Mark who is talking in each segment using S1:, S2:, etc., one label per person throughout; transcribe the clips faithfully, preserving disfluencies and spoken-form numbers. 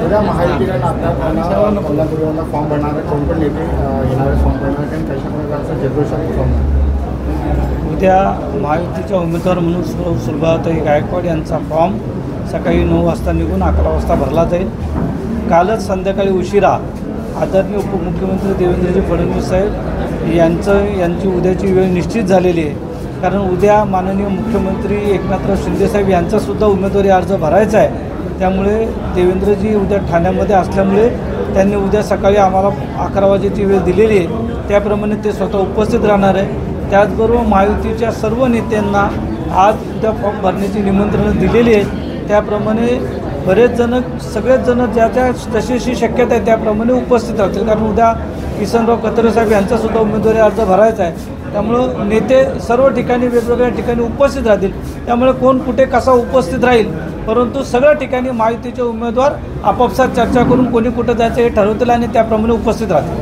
S1: उद्या महायुतीला नागपूर कोल्हापूरला फॉर्म भरणार आहे, कोण पण नेते येणारे फॉर्म भरणार आणि कशा प्रकारचा जल्लोषात फॉर्म.
S2: उद्या महायुतीच्या उमेदवार म्हणून सुर सुलभाताई गायकवाड यांचा फॉर्म सकाळी नऊ वाजता निघून अकरा वाजता भरला जाईल. कालच संध्याकाळी उशिरा आदरणीय उपमुख्यमंत्री देवेंद्रजी फडणवीस साहेब यांचं यांची उद्याची वेळ निश्चित झालेली आहे. कारण उद्या माननीय मुख्यमंत्री एकनाथराव शिंदेसाहेब यांचासुद्धा उमेदवारी अर्ज भरायचा आहे. त्यामुळे देवेंद्रजी उद्या ठाण्यामध्ये असल्यामुळे त्यांनी उद्या सकाळी आम्हाला अकरा वाजेची वेळ दिलेली आहे. त्याप्रमाणे ते स्वतः उपस्थित राहणार आहे. त्याचबरोबर महायुतीच्या सर्व नेत्यांना आज उद्या फॉर्म भरण्याची निमंत्रणं दिलेली आहेत. त्याप्रमाणे बरेच जण सगळेच जण ज्या त्या तशीशी शक्यता आहे त्याप्रमाणे उपस्थित राहतील. कारण उद्या किसनराव कतरे साहेब यांचासुद्धा उमेदवारी अर्ज भरायचा आहे. त्यामुळं नेते सर्व ठिकाणी वेगवेगळ्या ठिकाणी उपस्थित राहतील. त्यामुळे कोण कुठे कसा उपस्थित राहील, परंतु सगळ्या ठिकाणी महायुतीचे उमेदवार आपापसात चर्चा करून कोणी कुठं जायचं हे ठरवतील आणि त्याप्रमाणे उपस्थित राहतील.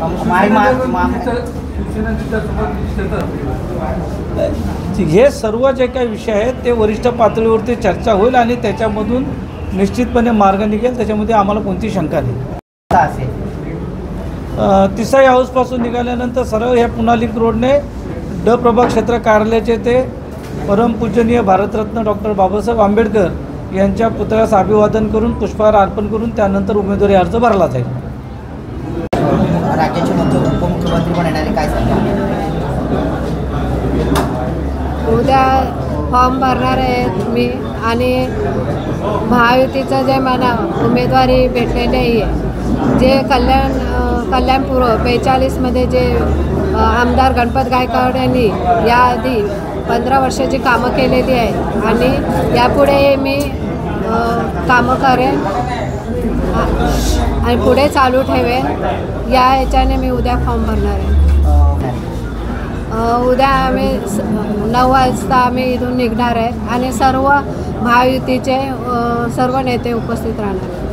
S2: हे सर्व जे काही विषय आहेत ते वरिष्ठ पातळीवरती चर्चा होईल आणि त्याच्यामधून निश्चितपणे मार्ग निघेल. त्याच्यामध्ये आम्हाला कोणती शंका नाही. तिसाई हाऊसपासून निघाल्यानंतर सरळ ह्या पुनालिक रोडने ड प्रभाग क्षेत्र कार्यालयाचे ते परमपूजनीय भारतरत्न डॉक्टर बाबासाहेब आंबेडकर यांच्या पुतळ्यास अभिवादन करून पुष्पहार अर्पण करून त्यानंतर उमेदवारी अर्ज भरला जाईल.
S3: राज्याचे उपमुख्यमंत्री पण येणारे काय सांगा.
S4: उद्या फॉर्म भरणार आहेत मी आणि महायुतीचं जे मला उमेदवारी भेटलेली आहे, जे कल्याण कल्याणपूर्व बेचाळीसमध्ये जे आमदार गणपत गायकवाड यांनी याआधी पंधरा वर्षाची कामं केलेली आहेत आणि यापुढे मी कामं करेन आणि पुढे चालू ठेवेन. या ह्याच्याने मी उद्या फॉर्म भरणार आहे. उद्या आम्ही नऊ वाजता आम्ही इथून निघणार आहे आणि सर्व महायुतीचे सर्व नेते उपस्थित राहणार आहेत.